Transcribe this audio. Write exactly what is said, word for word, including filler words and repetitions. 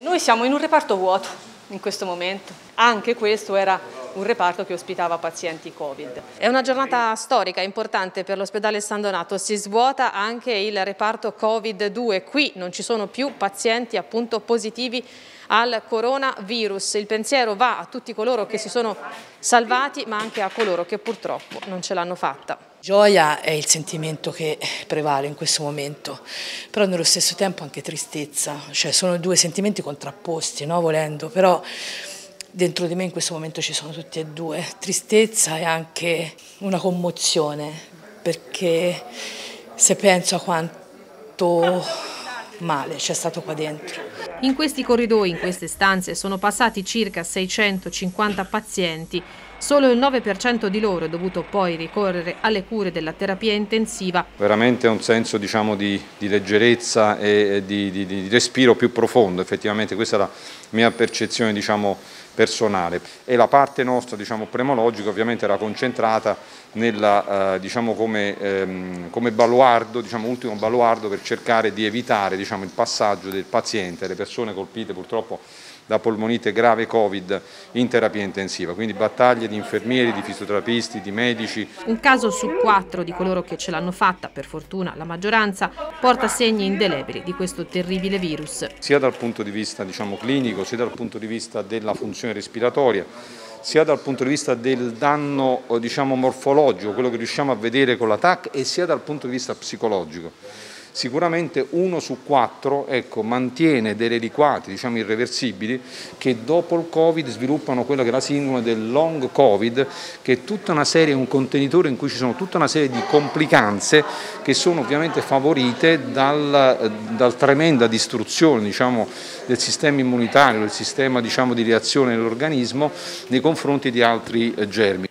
Noi siamo in un reparto vuoto in questo momento, anche questo era un reparto che ospitava pazienti Covid. È una giornata storica importante per l'ospedale San Donato, si svuota anche il reparto Covid due, qui non ci sono più pazienti appunto positivi al coronavirus. Il pensiero va a tutti coloro che si sono salvati ma anche a coloro che purtroppo non ce l'hanno fatta. Gioia è il sentimento che prevale in questo momento, però nello stesso tempo anche tristezza, cioè sono due sentimenti contrapposti, no, volendo, però dentro di me in questo momento ci sono tutti e due, tristezza e anche una commozione, perché se penso a quanto male c'è stato qua dentro. In questi corridoi, in queste stanze, sono passati circa seicentocinquanta pazienti. Solo il nove per cento di loro è dovuto poi ricorrere alle cure della terapia intensiva. Veramente un senso, diciamo, di, di leggerezza e di, di, di respiro più profondo, effettivamente questa è la mia percezione, diciamo, personale. E la parte nostra, diciamo, pneumologica ovviamente era concentrata nella, eh, diciamo, come, ehm, come baluardo, diciamo, ultimo baluardo per cercare di evitare, diciamo, il passaggio del paziente, le persone colpite purtroppo da polmonite grave Covid in terapia intensiva, quindi battaglie di infermieri, di fisioterapisti, di medici. Un caso su quattro di coloro che ce l'hanno fatta, per fortuna la maggioranza, porta segni indelebili di questo terribile virus. Sia dal punto di vista, diciamo, clinico, sia dal punto di vista della funzione respiratoria, sia dal punto di vista del danno, diciamo, morfologico, quello che riusciamo a vedere con la T A C, e sia dal punto di vista psicologico. Sicuramente uno su quattro, ecco, mantiene dei reliquati, diciamo, irreversibili che dopo il Covid sviluppano quella che è la sindrome del long Covid, che è tutta una serie, un contenitore in cui ci sono tutta una serie di complicanze che sono ovviamente favorite dal, dal tremenda distruzione, diciamo, del sistema immunitario, del sistema, diciamo, di reazione dell'organismo nei confronti di altri germi.